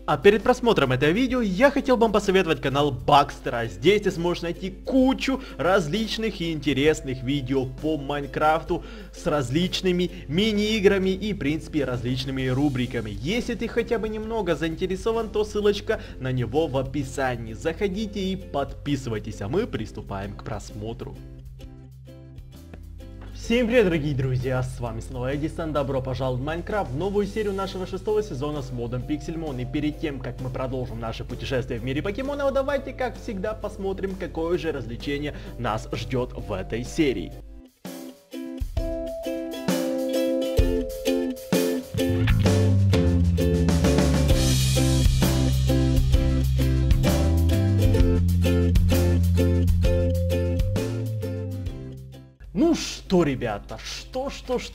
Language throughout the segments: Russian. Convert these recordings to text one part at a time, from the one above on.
А перед просмотром этого видео я хотел бы вам посоветовать канал Бакстера. Здесь ты сможешь найти кучу различных и интересных видео по Майнкрафту с различными мини-играми и в принципе различными рубриками. Если ты хотя бы немного заинтересован, то ссылочка на него в описании. Заходите и подписывайтесь, а мы приступаем к просмотру. Всем привет, дорогие друзья, с вами снова Эдисон, добро пожаловать в Майнкрафт, в новую серию нашего 6-го сезона с модом Pixelmon. И перед тем, как мы продолжим наше путешествие в мире покемонов, давайте, как всегда, посмотрим, какое же развлечение нас ждет в этой серии. Ну что, ребята, что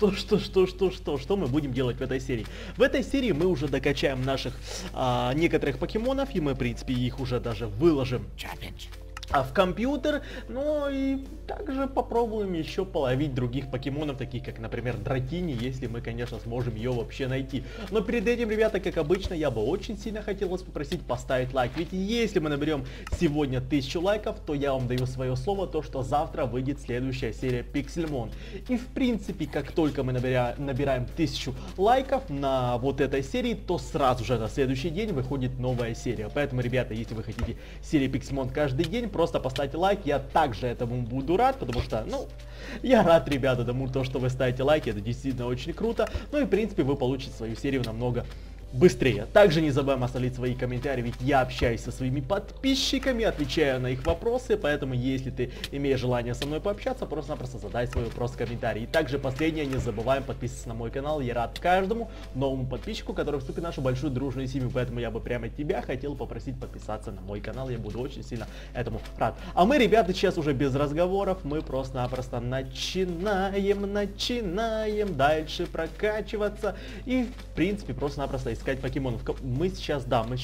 мы будем делать в этой серии? В этой серии мы уже докачаем наших некоторых покемонов, и мы, в принципе, их уже даже выложим в компьютер, но и также попробуем еще половить других покемонов, таких как, например, Дратини, если мы, конечно, сможем ее вообще найти. Но перед этим, ребята, как обычно, я бы очень сильно хотел вас попросить поставить лайк, ведь если мы наберем сегодня 1000 лайков, то я вам даю свое слово, то что завтра выйдет следующая серия Pixelmon. И в принципе, как только мы набираем 1000 лайков на вот этой серии, то сразу же на следующий день выходит новая серия. Поэтому, ребята, если вы хотите серии Pixelmon каждый день, просто поставьте лайк, я также этому буду рад, потому что, ну, я рад, ребята, тому, что вы ставите лайки, это действительно очень круто, ну и, в принципе, вы получите свою серию намного быстрее. Также не забываем оставить свои комментарии, ведь я общаюсь со своими подписчиками, отвечаю на их вопросы, поэтому если ты имеешь желание со мной пообщаться, просто-напросто задай свой вопрос в комментарии. И также последнее, не забываем подписываться на мой канал, я рад каждому новому подписчику, который вступит в нашу большую дружную семью, поэтому я бы прямо тебя хотел попросить подписаться на мой канал, я буду очень сильно этому рад. А мы, ребята, сейчас уже без разговоров, мы просто-напросто начинаем дальше прокачиваться и, в принципе, просто-напросто искать покемонов. Мы сейчас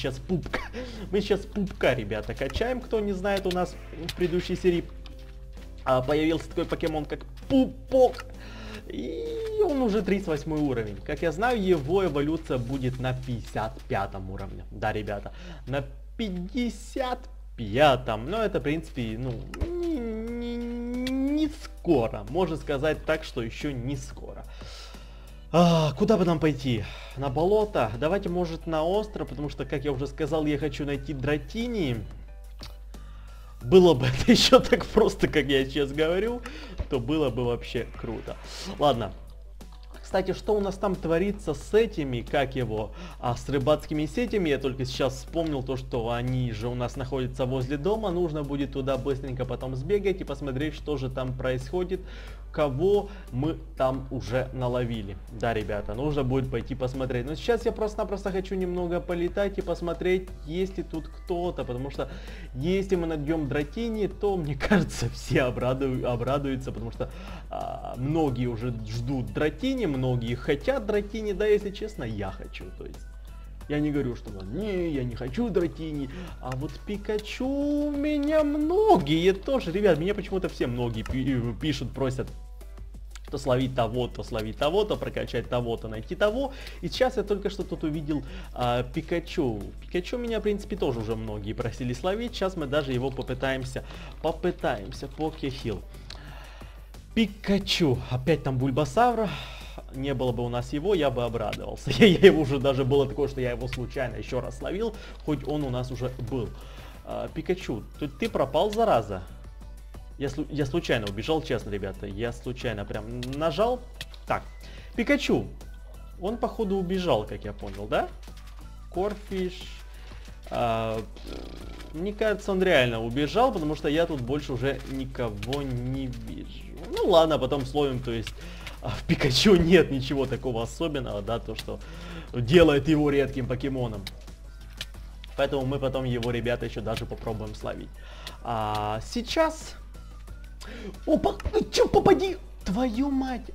пупка, ребята, качаем. Кто не знает, у нас в предыдущей серии появился такой покемон, как Пупок. И он уже 38 уровень. Как я знаю, его эволюция будет на 55 уровне. Да, ребята, на 55-м. Но это, в принципе, ну, не скоро. Можно сказать так, что еще не скоро. Куда бы нам пойти? На болото? Давайте, может, на остров, потому что, как я уже сказал, я хочу найти Дратини. Было бы это еще так просто, как я сейчас говорю, то было бы вообще круто. Ладно. Кстати, что у нас там творится с этими, как его, с рыбацкими сетями? Я только сейчас вспомнил то, что они же у нас находятся возле дома. Нужно будет туда быстренько потом сбегать и посмотреть, что же там происходит, кого мы там уже наловили. Да, ребята, нужно будет пойти посмотреть. Но сейчас я просто-напросто хочу немного полетать и посмотреть, есть ли тут кто-то. Потому что если мы найдем Дратини, то, мне кажется, все обрадуются, потому что многие уже ждут Дратини, многие хотят Дратини, да, если честно, я хочу, то есть. Я не говорю, что не, я не хочу Дратини, а вот Пикачу меня многие тоже, ребят, меня почему-то все многие пишут, просят то словить того, то прокачать того, то найти того. И сейчас я только что тут увидел Пикачу. Пикачу меня, в принципе, тоже уже многие просили словить, сейчас мы даже его попытаемся, Покехилл. Пикачу, опять там Бульбасавр. Не было бы у нас его, я бы обрадовался. Я его уже даже было такое, что я его случайно еще раз словил, хоть он у нас уже был. Пикачу, ты пропал, зараза. Я случайно убежал, честно, ребята. Я случайно прям нажал. Так, Пикачу. Он, походу, убежал, как я понял, да? Корфиш. Мне кажется, он реально убежал, потому что я тут больше уже никого не вижу. Ну ладно, потом словим, то есть... В Пикачу нет ничего такого особенного, да, то, что делает его редким покемоном. Поэтому мы потом его, ребята, еще даже попробуем словить. Сейчас... Опа, чё, попади! Твою мать!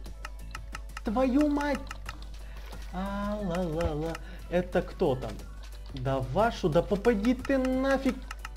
Ла-ла-ла. Это кто там? Да вашу, да попади ты нафиг!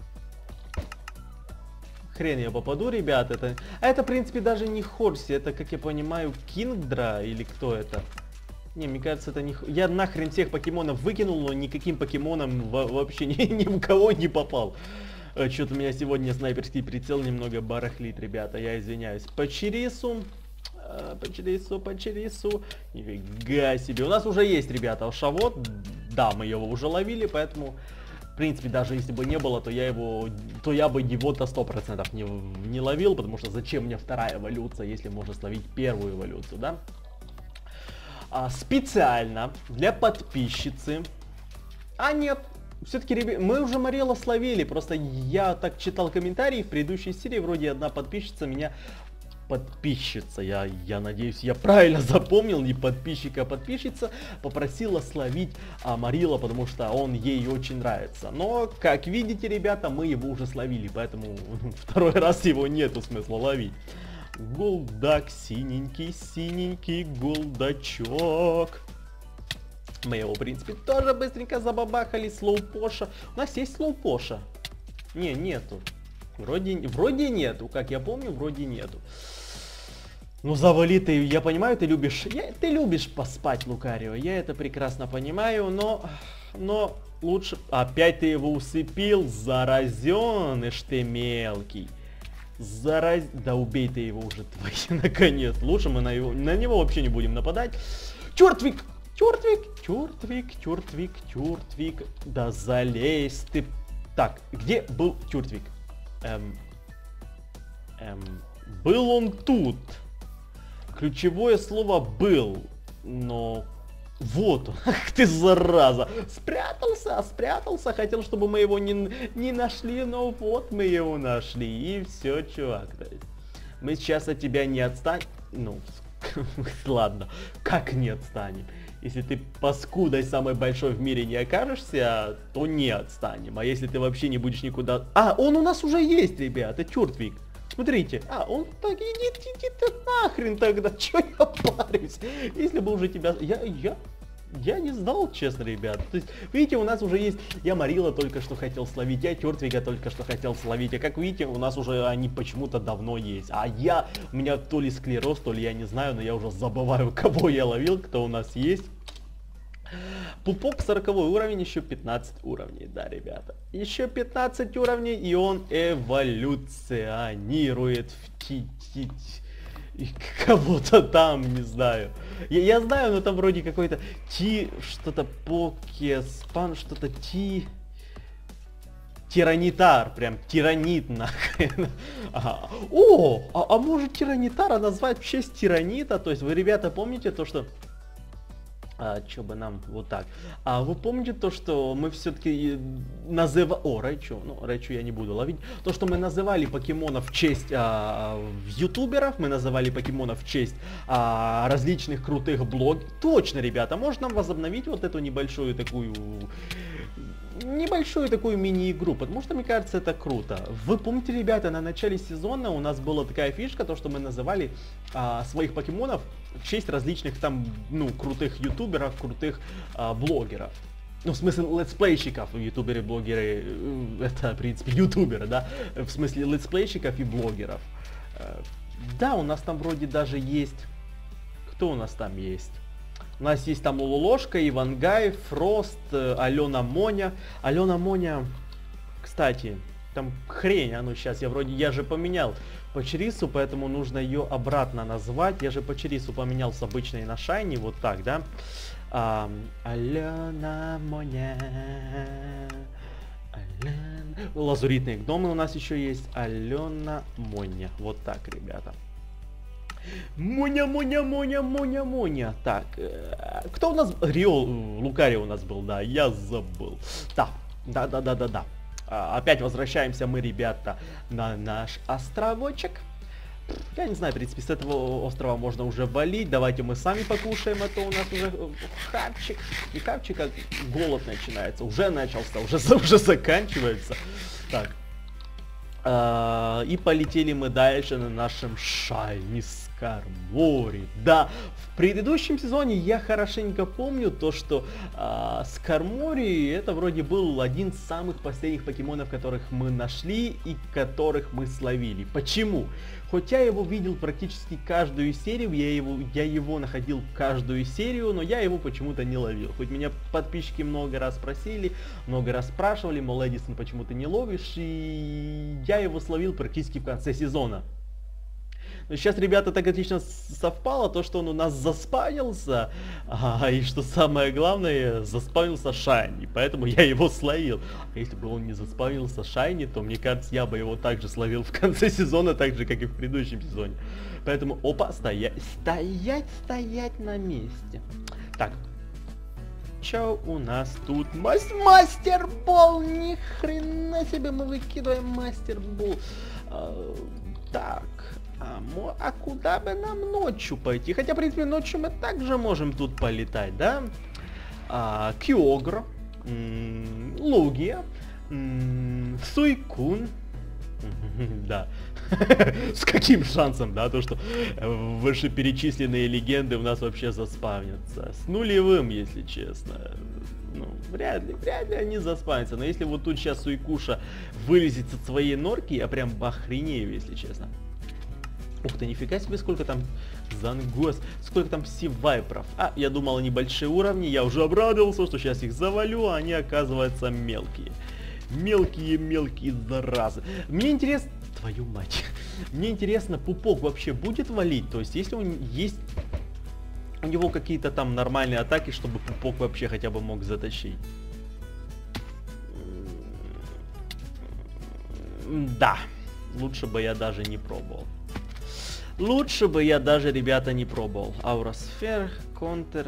Хрен я попаду, ребят, это в принципе даже не Хорси, это, как я понимаю, Кингдра или кто это? Не, мне кажется, это не... Я нахрен всех покемонов выкинул, но никаким покемоном вообще ни в кого не попал. Что-то у меня сегодня снайперский прицел немного барахлит, ребята, я извиняюсь. По Чирису. По Чирису. Нифига себе. У нас уже есть, ребята, Ошавот. Да, мы его уже ловили, поэтому... В принципе, даже если бы не было, то я бы его-то 100% не ловил, потому что зачем мне вторая эволюция, если можно словить первую эволюцию, да? Специально для подписчицы. А нет, все-таки, мы уже Морелла словили, просто я так читал комментарии в предыдущей серии, вроде одна подписчица меня... Подписчица, я надеюсь, я правильно запомнил, не подписчика, а подписчица, попросила словить Морелла, потому что он ей очень нравится. Но, как видите, ребята, мы его уже словили, поэтому второй раз его нету смысла ловить. Голдак, синенький голдачок. Мы его, в принципе, тоже быстренько забабахали. Слоупоша. У нас есть слоупоша? Не, нету. Вроде нету, как я помню, вроде нету. Ну, завали ты, я понимаю, ты любишь поспать, Лукарио, я это прекрасно понимаю, но лучше... Опять ты его усыпил, заразеныш ты мелкий. Да убей ты его уже, твои, наконец. Лучше мы на него вообще не будем нападать. Чёртвик! Чёртвик! Да залезь ты. Так, где был Чёртвик? Был он тут. Ключевое слово был. Но... Вот он. Ах ты зараза. Спрятался. Хотел, чтобы мы его не нашли, но вот мы его нашли. И все, чувак. Мы сейчас от тебя не отстанем. Ну, ладно. Как не отстанем? Если ты паскудой самой большой в мире не окажешься, то не отстанем. А если ты вообще не будешь никуда... Он у нас уже есть, ребята, Чёртвик. Смотрите. Он так, иди ты нахрен тогда. Чё я парюсь? Если бы уже тебя... Я не знал, честно, ребят. То есть, видите, у нас уже есть... Я Морелла только что хотел словить, я Чёртвига только что хотел словить. А как видите, у нас уже они почему-то давно есть. У меня то ли склероз, то ли я не знаю, но я уже забываю, кого я ловил, кто у нас есть. Пупок 40 уровень, еще 15 уровней, да, ребята. Еще 15 уровней, и он эволюционирует в кого-то там, не знаю. Я знаю, но там вроде какой-то что-то покеспан, что-то тиранитар, прям тиранит нахрен. Может тиранитара назвать в честь тиранита? То есть вы, ребята, помните то, что... Чё бы нам вот так. Вы помните то, что мы все-таки называли... Райчу. Райчу я не буду ловить. То, что мы называли покемонов в честь ютуберов, мы называли покемонов в честь различных крутых блогеров. Точно, ребята, можно нам возобновить вот эту небольшую такую мини-игру, потому что, мне кажется, это круто. Вы помните, ребята, на начале сезона у нас была такая фишка, то, что мы называли своих покемонов в честь различных там, крутых ютуберов, крутых блогеров. В смысле, летсплейщиков, ютуберы, блогеры, это, в принципе, ютуберы, да? В смысле, летсплейщиков и блогеров. Да, у нас там вроде даже есть... Кто у нас там есть? У нас есть там Лолошка, Ивангай, Фрост, Алена Моня. Алена Моня, кстати, там хрень, сейчас я же поменял по Чирису, поэтому нужно ее обратно назвать. Я же по Чирису поменял с обычной на Шайни, вот так, да? Алена Моня. Лазуритные гномы у нас еще есть. Алена Моня. Вот так, ребята. Моня. Так, кто у нас? Лукарио у нас был, да, я забыл. Да. Опять возвращаемся мы, ребята, на наш островочек. Я не знаю, в принципе, с этого острова можно уже валить. Давайте мы сами покушаем, а то у нас уже хавчик. И хавчик, как голод начинается. Уже начался, уже заканчивается. Так. И полетели мы дальше на нашем Шайни Скармори. Да, в предыдущем сезоне я хорошенько помню то, что Скармори это вроде был один из самых последних покемонов, которых мы нашли и которых мы словили. Почему? Хоть я его видел практически каждую серию, я его находил каждую серию, но я его почему-то не ловил. Хоть меня подписчики много раз просили, много раз спрашивали, мол, Эдисон, почему ты не ловишь, и я его словил практически в конце сезона. Но сейчас, ребята, так отлично совпало, то, что он у нас заспавнился, и что самое главное, заспавнился Шайни, поэтому я его словил. А если бы он не заспавнился Шайни, то, мне кажется, я бы его также словил в конце сезона, так же, как и в предыдущем сезоне. Поэтому, опа, стоять на месте. Так, что у нас тут? Мастербол! Ни хрена себе мы выкидываем мастербол. Так. А куда бы нам ночью пойти? Хотя, в принципе, ночью мы также можем тут полетать, да? Киогро, Лугия, Суйкун. Да. С каким шансом, да, то, что вышеперечисленные легенды у нас вообще заспавнятся? С нулевым, если честно. Ну, вряд ли они заспавнятся. Но если вот тут сейчас Суйкуша вылезет от своей норки, я прям охренею, если честно. Ух ты, нифига себе, сколько там Зангос, сколько там Сивайперов. Я думал, они большие уровни, я уже обрадовался, что сейчас их завалю, а они, оказывается, мелкие. Мелкие заразы. Мне интересно, твою мать, мне интересно, Пупок вообще будет валить? То есть, если он есть у него какие-то там нормальные атаки, чтобы Пупок вообще хотя бы мог затащить? Да, лучше бы я даже не пробовал. Лучше бы я даже, ребята, не пробовал. Ауросфер, Контер,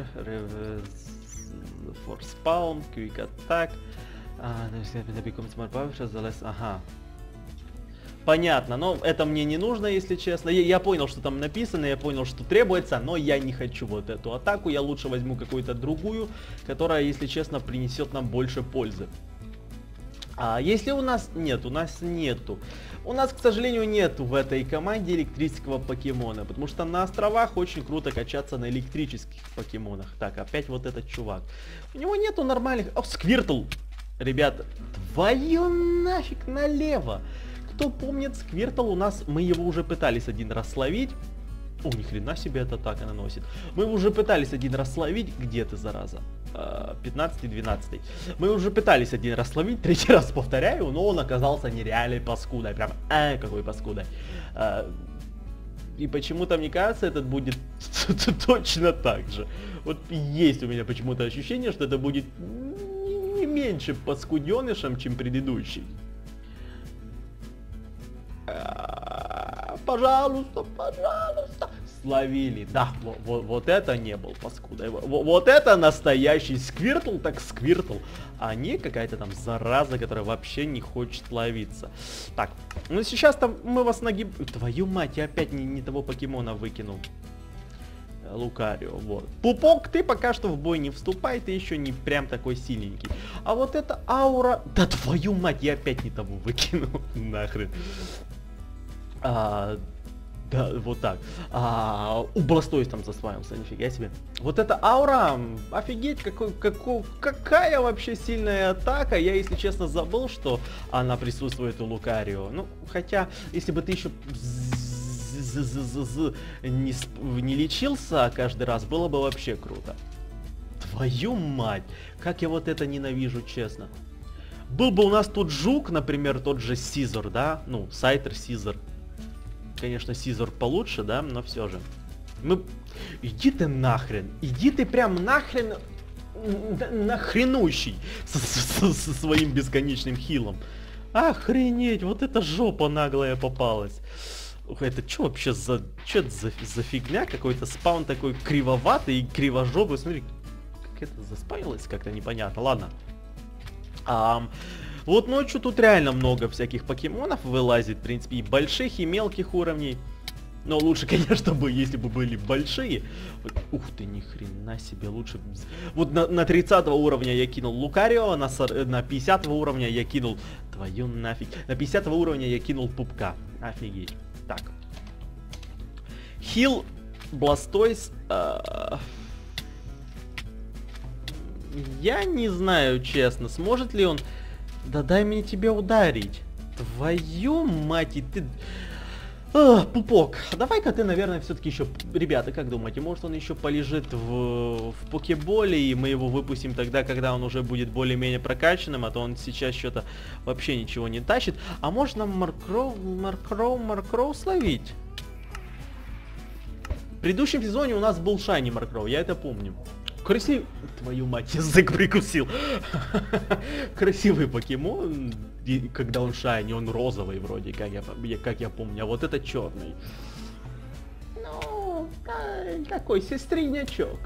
Форспаун, Квик Атак. Ага. Понятно, но это мне не нужно, если честно. Я понял, что там написано, я понял, что требуется, но я не хочу вот эту атаку. Я лучше возьму какую-то другую, которая, если честно, принесет нам больше пользы. А если у нас нет, у нас нету. У нас, к сожалению, нету в этой команде электрического покемона, потому что на островах очень круто качаться на электрических покемонах. Так, опять вот этот чувак. У него нету нормальных... О, Сквиртл! Ребята, твою нафиг налево! Кто помнит, Сквиртл у нас, мы его уже пытались один раз словить. О, ни хрена себе эта атака наносит. Мы уже пытались один раз словить. Где ты, зараза? 15-12. Мы уже пытались один раз словить, третий раз повторяю, но он оказался нереальной паскудой. Прям, какой паскудой. И почему-то, мне кажется, этот будет точно так же. Вот есть у меня почему-то ощущение, что это будет не меньше паскуденышем, чем предыдущий. Пожалуйста, пожалуйста. Словили. Да, вот это не был паскудой. Вот это настоящий Сквиртл, так Сквиртл. А не какая-то там зараза, которая вообще не хочет ловиться. Так, ну сейчас там мы вас нагиб... Твою мать, я опять не того покемона выкинул. Лукарио, вот. Пупок, ты пока что в бой не вступай, ты еще не прям такой сильненький. А вот эта аура... Да твою мать, я опять не того выкинул. Нахрен. Да, вот так. У Бластойс там засваивался, нифига себе. Вот эта аура, офигеть, какая вообще сильная атака. Я, если честно, забыл, что она присутствует у Лукарио. Ну, хотя, если бы ты еще не лечился каждый раз, было бы вообще круто. Твою мать, как я вот это ненавижу, честно. Был бы у нас тут жук, например, тот же Сизор, да? Ну, Сайтер, Сизор. Конечно, Сизор получше, да, но все же. Иди ты нахрен. Иди ты прям нахрен. Нахренущий. Со своим бесконечным хилом. Охренеть, вот эта жопа наглая попалась. Ух, это что вообще за... Что это за фигня? Какой-то спаун такой кривоватый и кривожопый. Смотри, как это заспавилось как-то непонятно. Ладно. Вот ночью тут реально много всяких покемонов вылазит, в принципе, и больших, и мелких уровней. Но лучше, конечно, бы, если бы были большие. Вот, ух ты, ни хрена себе, лучше... Вот на 30 уровня я кинул Лукарио, на 50 уровня я кинул... Твою нафиг. На 50 уровня я кинул Пупка. Офигеть. Так. Хил, Бластойс. Я не знаю, честно, сможет ли он... Да дай мне тебя ударить. Твою мать, и ты... Пупок, давай-ка ты, наверное, все-таки еще... Ребята, как думаете, может он еще полежит в покеболе, и мы его выпустим тогда, когда он уже будет более-менее прокачанным, а то он сейчас что-то вообще ничего не тащит. А может нам Маркроу словить? В предыдущем сезоне у нас был Шайни Маркроу, я это помню. Красивый... Твою мать, язык прикусил. Красивый покемон, когда он шайни, он розовый вроде, как я помню, а вот это черный. Ну, такой сестринячок.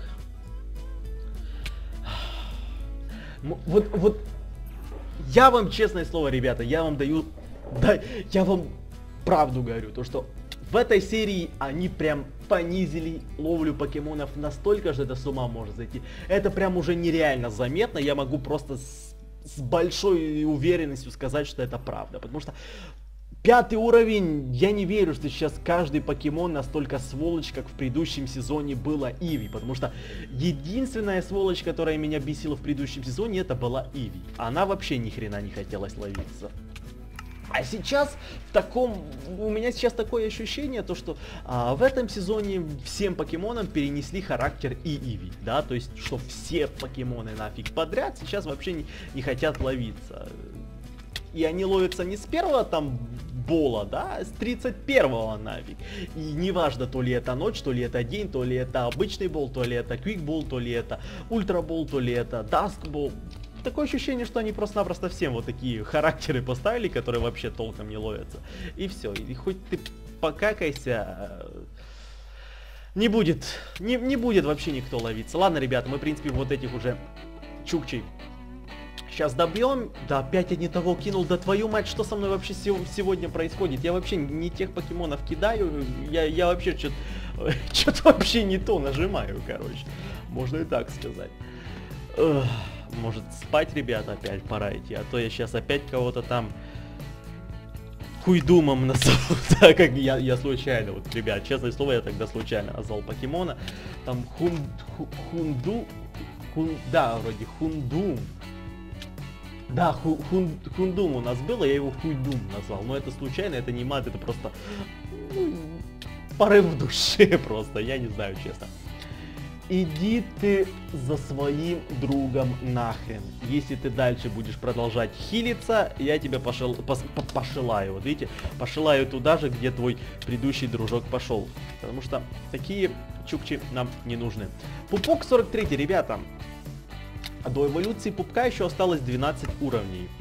Вот, я вам, честное слово, ребята, я вам даю, да, я вам правду говорю, то что в этой серии они прям понизили ловлю покемонов настолько, что это с ума может зайти. Это прям уже нереально заметно, я могу просто с большой уверенностью сказать, что это правда. Потому что 5-й уровень, я не верю, что сейчас каждый покемон настолько сволочь, как в предыдущем сезоне было Иви. Потому что единственная сволочь, которая меня бесила в предыдущем сезоне, это была Иви. Она вообще ни хрена не хотелось ловиться. А сейчас у меня сейчас такое ощущение, то что в этом сезоне всем покемонам перенесли характер и Иви, да, то есть, что все покемоны нафиг подряд сейчас вообще не хотят ловиться. И они ловятся не с первого там бола, да, а с 31-го нафиг. И неважно, то ли это ночь, то ли это день, то ли это обычный бол, то ли это квикбол, то ли это ультрабол, то ли это даскбол. Такое ощущение, что они просто-напросто всем вот такие характеры поставили, которые вообще толком не ловятся. И все. И хоть ты покакайся, не будет вообще никто ловиться. Ладно, ребята, мы, в принципе, вот этих уже чукчей сейчас добьем. Да, опять я не того кинул. Да твою мать, что со мной вообще сегодня происходит? Я вообще не тех покемонов кидаю. Я вообще что-то вообще не то нажимаю, короче. Можно и так сказать. Может спать, ребята, опять пора идти, а то я сейчас опять кого-то там хуйдумом назову, да, как я случайно, вот, ребят, честное слово, я тогда случайно назвал покемона, там да, вроде Хундум, да, Хундум у нас было, я его Хуйдум назвал, но это случайно, это не мат, это просто порыв в душе просто, я не знаю, честно. Иди ты за своим другом нахрен. Если ты дальше будешь продолжать хилиться, я тебя пошилаю. Вот видите, пошилаю туда же, где твой предыдущий дружок пошел. Потому что такие чукчи нам не нужны. Пупок 43, ребята. А до эволюции пупка еще осталось 12 уровней.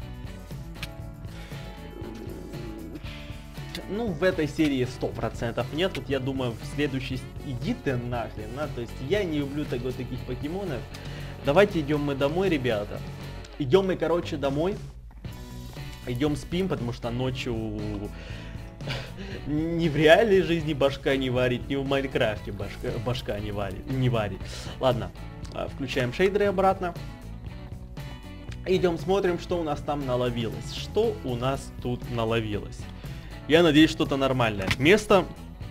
Ну, в этой серии 100% нет. Вот я думаю, в следующей... Иди ты нахрен, а? То есть я не люблю таких покемонов. Давайте идем мы домой, ребята. Идем мы, короче, домой. Идем спим, потому что ночью... Ни в реальной жизни башка не варит, ни в Майнкрафте башка не варит. Ладно, включаем шейдеры обратно. Идем смотрим, что у нас там наловилось. Что у нас тут наловилось. Я надеюсь, что-то нормальное. Место...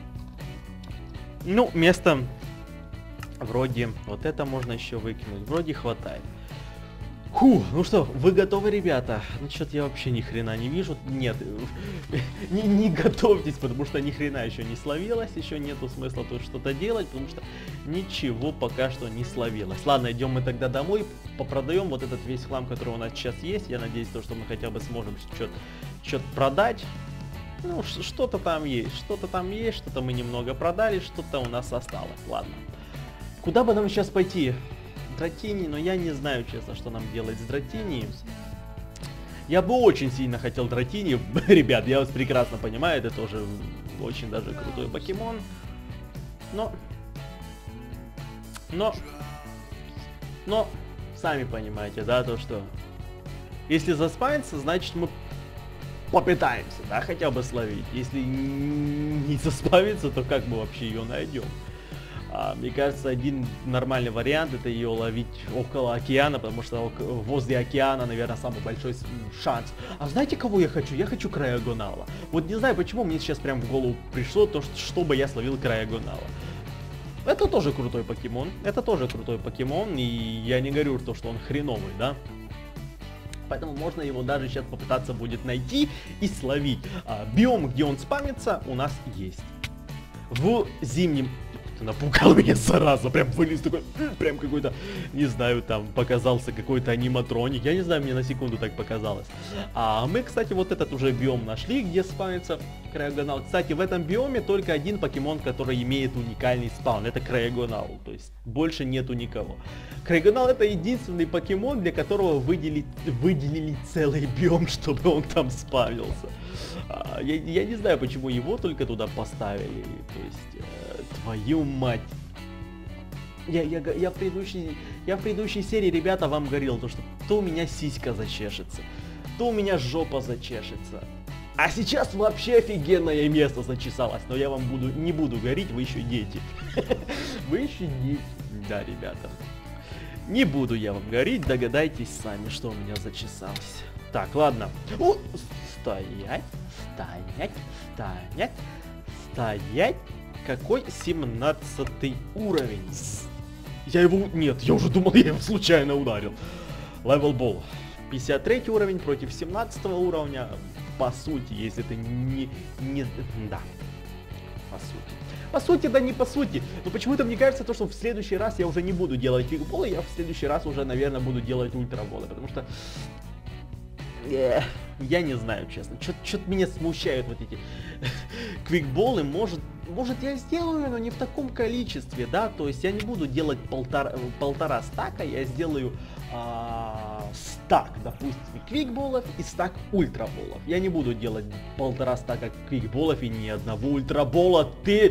Ну, место... Вроде... Вот это можно еще выкинуть. Вроде хватает. Фу, ну что, вы готовы, ребята? Ну, что-то я вообще ни хрена не вижу. Нет, не готовьтесь, потому что ни хрена еще не словилось. Еще нету смысла тут что-то делать, потому что ничего пока что не словилось. Ладно, идем мы тогда домой, попродаем вот этот весь хлам, который у нас сейчас есть. Я надеюсь, что мы хотя бы сможем что-то продать. Ну, что-то там есть, что-то мы немного продали, что-то у нас осталось. Ладно. Куда бы нам сейчас пойти? Дратини, но я не знаю, честно, что нам делать с Дратини. Я бы очень сильно хотел Дратини. Ребят, я вас прекрасно понимаю, это тоже очень даже крутой покемон. Но, сами понимаете, да, то что... Если заспавнится, значит мы попытаемся, да, хотя бы словить. Если не заспавится, то как мы вообще ее найдем? Мне кажется, один нормальный вариант это ее ловить около океана, потому что возле океана, наверное, самый большой шанс. А знаете, кого я хочу? Я хочу Крайогонала. Вот не знаю, почему мне сейчас прям в голову пришло то, чтобы я словил Крайогонала. Это тоже крутой покемон. Это тоже крутой покемон. И я не говорю то, что он хреновый, да? Поэтому можно его даже сейчас попытаться будет найти и словить. Биом, где он спамится, у нас есть. В зимнем... Ты напугал меня сразу, прям вылез такой, прям какой-то, не знаю, там показался какой-то аниматроник, я не знаю, мне на секунду так показалось. Мы, кстати, вот этот уже биом нашли, где спавнится Крайогонал. Кстати, в этом биоме только один покемон, который имеет уникальный спаун, это Крайогонал, то есть больше нету никого. Крайогонал это единственный покемон, для которого выделили целый биом, чтобы он там спавнился. Я не знаю, почему его только туда поставили, то есть... Твою мать. Я в предыдущей серии, ребята, вам говорил, то у меня сиська зачешется, то у меня жопа зачешется. А сейчас вообще офигенное место зачесалось. Но я вам не буду говорить, вы еще дети. Вы еще дети. Да, ребята. Не буду я вам говорить, догадайтесь сами, что у меня зачесалось. Так, ладно. Стоять, стоять, стоять, стоять. Какой 17 уровень? Я его... Нет, я уже думал, я его случайно ударил. Level Ball. 53 уровень против 17 уровня. По сути, если ты не... Да. По сути. По сути, да не по сути. Но почему-то мне кажется, что в следующий раз я уже не буду делать квикболы, я в следующий раз уже, наверное, буду делать ультраболы. Потому что... Я не знаю, честно. Что-то меня смущают вот эти квикболы. Может я сделаю, но не в таком количестве, да? То есть я не буду делать полтора стака, я сделаю стак, допустим, квикболов и стак ультраболов. Я не буду делать полтора стака квикболов и ни одного ультрабола. Ты...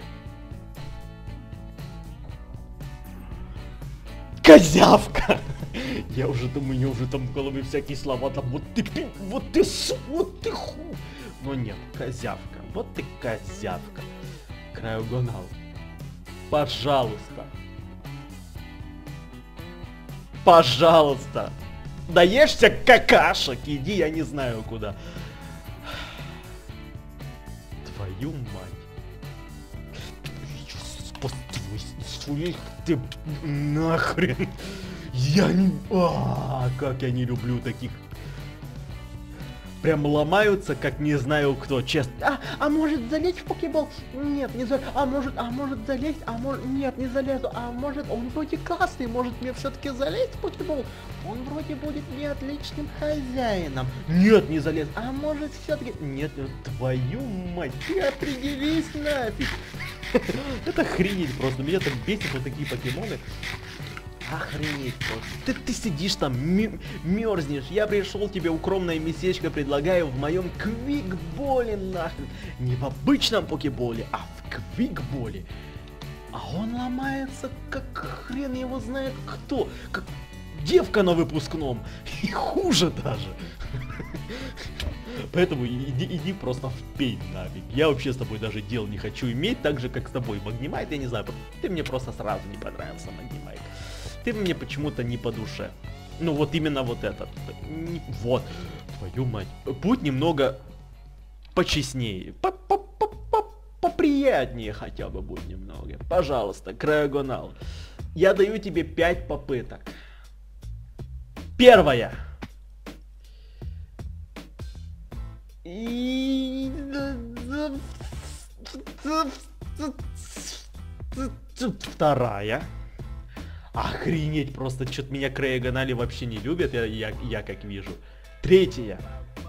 Козявка! Я уже думаю, мне уже там в голове всякие слова, там вот ты ху. Но нет, козявка, вот ты козявка. Крайогонал. Пожалуйста. Пожалуйста. Наешься какашек, иди я не знаю куда. Твою мать. Ты нахрен. Я не... как я не люблю таких. Прям ломаются, как не знаю кто, честно. А может залезть в покебол? Нет, не залезть. А может залезть? Нет, не залезу. А может, он вроде классный, может мне все-таки залезть в покебол? Он вроде будет мне отличным хозяином. Нет, не залез. А может все-таки... Нет, твою мать, ты определись нафиг. Это охренеть просто, меня так бесит вот такие покемоны. Охренеть просто. Ты сидишь там, мерзнешь. Я пришел тебе укромное местечко предлагаю в моем квикболе нахрен. Не в обычном покеболе, а в квикболе. А он ломается, как хрен его знает кто. Как девка на выпускном. И хуже даже. Поэтому иди просто впей нафиг. Я вообще с тобой даже дел не хочу иметь, так же как с тобой Магнимайт, я не знаю. Ты мне просто сразу не понравился, Магнимайт. Ты мне почему-то не по душе. Ну вот именно вот этот. Вот. Твою мать. Будь немного почестнее. Поприятнее хотя бы будь немного. Пожалуйста, Крайогонал. Я даю тебе 5 попыток. Первая. И... Вторая. Охренеть, просто что-то меня Крайогонали вообще не любят, я как вижу. Третья.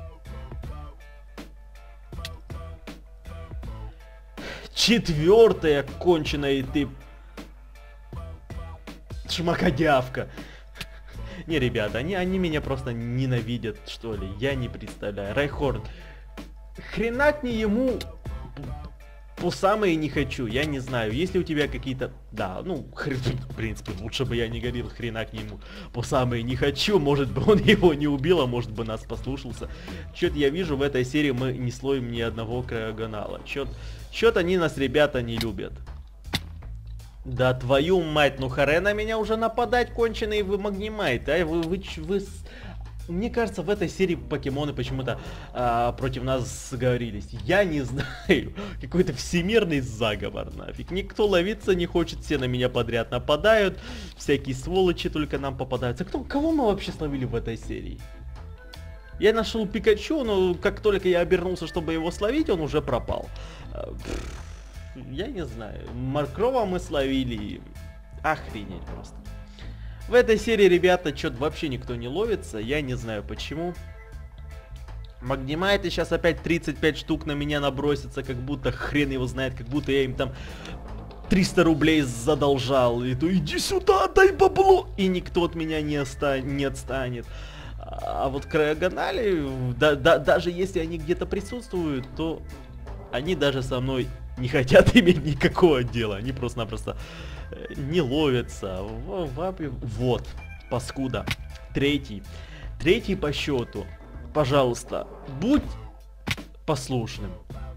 Четвертая, конченая ты шмакодявка. Не, ребята, они меня просто ненавидят, что ли, я не представляю. Райхорн, хренакни ему по самое не хочу, я не знаю, если у тебя какие-то... Да, ну, в принципе, лучше бы я не говорил хренакни ему по самое не хочу, может бы он его не убил, а может бы нас послушался. Чё-то я вижу, в этой серии мы не словим ни одного Крайогонала. Чё-то они нас, ребята, не любят. Да твою мать, ну харе на меня уже нападать конченый вы Магнимайт, а Мне кажется, в этой серии покемоны почему-то против нас сговорились. Я не знаю, какой-то всемирный заговор нафиг. Никто ловиться не хочет, все на меня подряд нападают, всякие сволочи только нам попадаются. Кого мы вообще словили в этой серии? Я нашел Пикачу, но как только я обернулся, чтобы его словить, он уже пропал. Я не знаю. Маркрова мы словили. Охренеть просто. В этой серии, ребята, что-то вообще никто не ловится. Я не знаю почему. Магнимайты сейчас опять 35 штук на меня набросятся, как будто хрен его знает, как будто я им там 300 рублей задолжал. И то иди сюда, дай бабло. И никто от меня не отстанет. А вот Крайогонали, даже если они где-то присутствуют, то они даже со мной не хотят иметь никакого дела. Они просто-напросто не ловятся. Вот, паскуда. Третий по счету. Пожалуйста, будь послушным.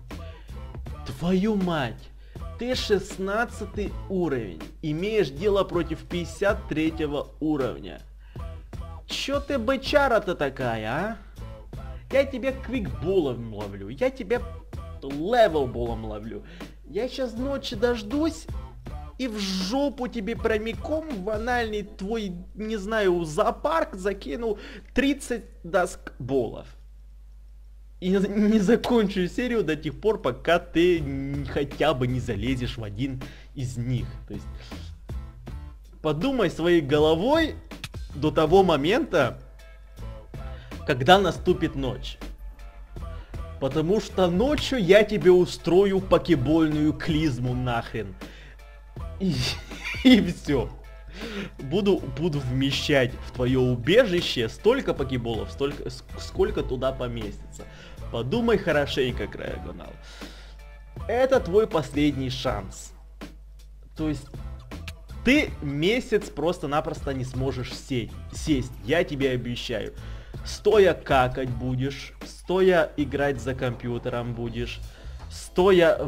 Твою мать. Ты 16 уровень. Имеешь дело против 53 уровня. Чё ты бычара-то такая, а? Я тебя квикболом ловлю, я тебя левелболом ловлю. Я сейчас ночи дождусь и в жопу тебе прямиком в анальный твой, не знаю, зоопарк закину 30 доскболов. И не закончу серию до тех пор, пока ты хотя бы не залезешь в один из них. То есть подумай своей головой до того момента, когда наступит ночь. Потому что ночью я тебе устрою покебольную клизму нахрен. И все. Буду вмещать в твое убежище столько покеболов, сколько туда поместится. Подумай хорошенько, Крайогонал. Это твой последний шанс. То есть ты месяц просто-напросто не сможешь сесть, я тебе обещаю. Стоя какать будешь, стоя играть за компьютером будешь, стоя...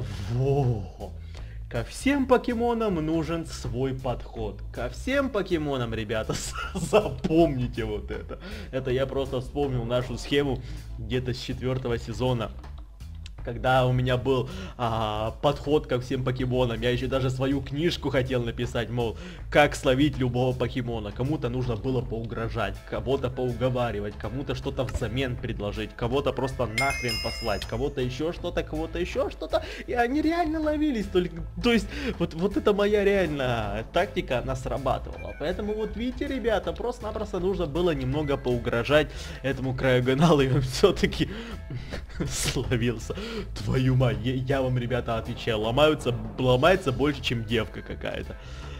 Ко всем покемонам нужен свой подход. Ко всем покемонам, ребята, запомните вот это. Это я просто вспомнил нашу схему где-то с 4-го сезона. Когда у меня был подход ко всем покемонам, я еще даже свою книжку хотел написать, мол, как словить любого покемона. Кому-то нужно было поугрожать, кого-то поуговаривать, кому-то что-то взамен предложить, кого-то просто нахрен послать, кого-то еще что-то, и они реально ловились. То есть, вот это моя реальная тактика, она срабатывала. Поэтому вот видите, ребята, просто-напросто нужно было немного поугрожать этому Крайогоналу, и он все-таки словился. Твою мать, я вам, ребята, отвечаю, ломается больше, чем девка какая-то.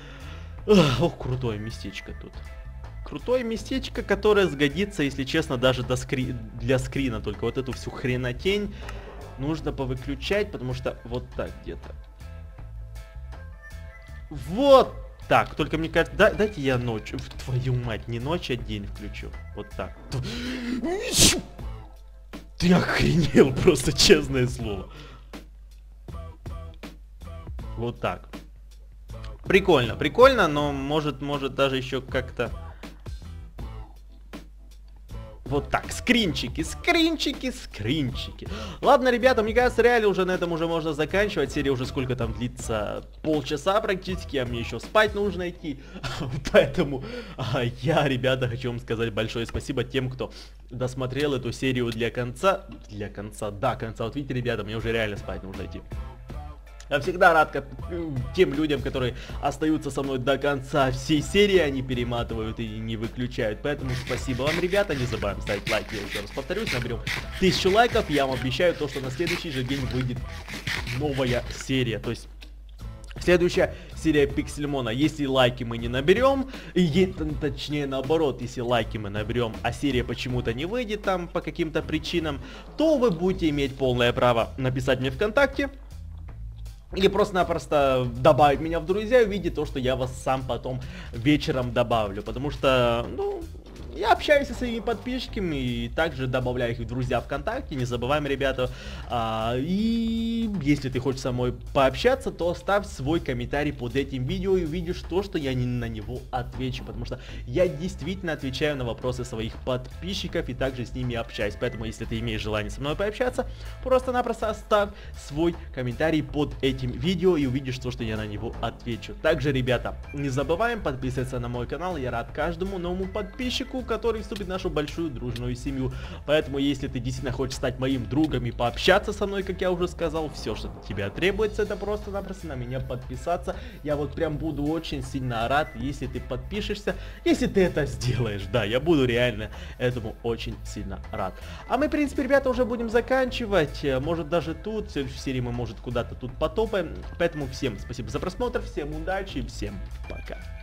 Ох, крутое местечко тут. Крутое местечко, которое сгодится, если честно, даже для скрина. Только вот эту всю хренотень нужно повыключать, потому что вот так где-то. Вот так, только мне кажется, дайте я ночью, твою мать, не ночь, а день включу. Вот так. Ты охренел, просто честное слово. Вот так. Прикольно, но может даже еще как-то... Вот так, скринчики. Ладно, ребята, мне кажется, реально уже на этом уже можно заканчивать. Серия уже сколько там длится? Полчаса практически, а мне еще спать нужно идти. Поэтому я, ребята, хочу вам сказать большое спасибо тем, кто досмотрел эту серию для конца. До конца. Вот видите, ребята, мне уже реально спать нужно идти. Я всегда рад тем людям, которые остаются со мной до конца всей серии, они перематывают и не выключают. Поэтому спасибо вам, ребята, не забываем ставить лайки, я еще раз повторюсь, наберем 1000 лайков, я вам обещаю то, что на следующий же день выйдет новая серия. То есть следующая серия Пиксельмона. Если лайки мы не наберем, точнее наоборот, если лайки мы наберем, а серия почему-то не выйдет там по каким-то причинам, то вы будете иметь полное право написать мне ВКонтакте. Или просто-напросто добавить меня в друзья и увидеть то, что я вас сам потом вечером добавлю. Потому что, ну, я общаюсь со своими подписчиками и также добавляю их в друзья ВКонтакте. Не забываем, ребята. И если ты хочешь со мной пообщаться, то оставь свой комментарий под этим видео и увидишь то, что я не на него отвечу. Потому что я действительно отвечаю на вопросы своих подписчиков и также с ними общаюсь. Поэтому, если ты имеешь желание со мной пообщаться, просто-напросто оставь свой комментарий под этим видео и увидишь то, что я на него отвечу. Также, ребята, не забываем подписываться на мой канал. Я рад каждому новому подписчику, который вступит в нашу большую дружную семью. Поэтому, если ты действительно хочешь стать моим другом и пообщаться со мной, как я уже сказал, все, что от тебя требуется, это просто-напросто на меня подписаться. Я вот прям буду очень сильно рад, если ты подпишешься, если ты это сделаешь. Да, я буду реально этому очень сильно рад. А мы, в принципе, ребята, уже будем заканчивать. Может, даже тут, в следующей серии мы, может, куда-то тут потопаем. Поэтому всем спасибо за просмотр, всем удачи, всем пока.